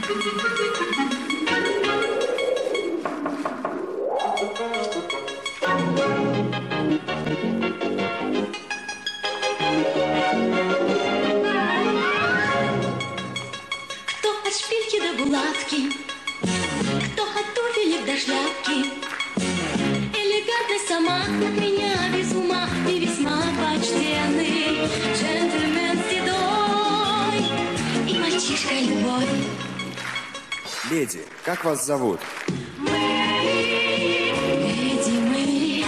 Кто от туфелек до шляпки, элегантность сама от меня без ума и весьма почтенный джентльмен седой и мальчишка любовь. Леди, как вас зовут? Мэри, леди Мэри,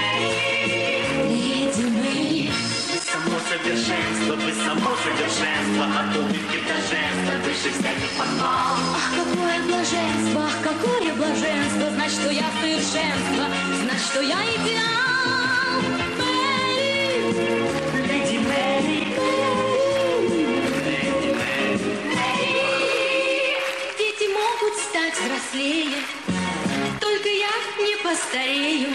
леди Мэри. Вы само совершенство, от улыбки до женства, выше всяких похвал. Ах, какое блаженство, ах, какое блаженство, знать, что я совершенство, знать, что я идеал. Мэри, Леди Мэри, леди Мэри. Дети могут стать взрослее, только я не постарею.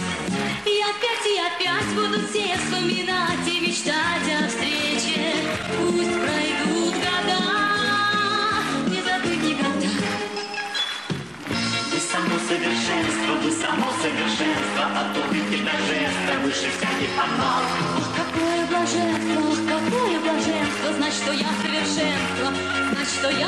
И опять будут все вспоминать и мечтать о встрече. Пусть пройдут года, не забыть никогда. Вы само совершенство, от улыбки до жеста, выше всяких похвал. Ах, какое блаженство, знать, что я совершенство, знать, что я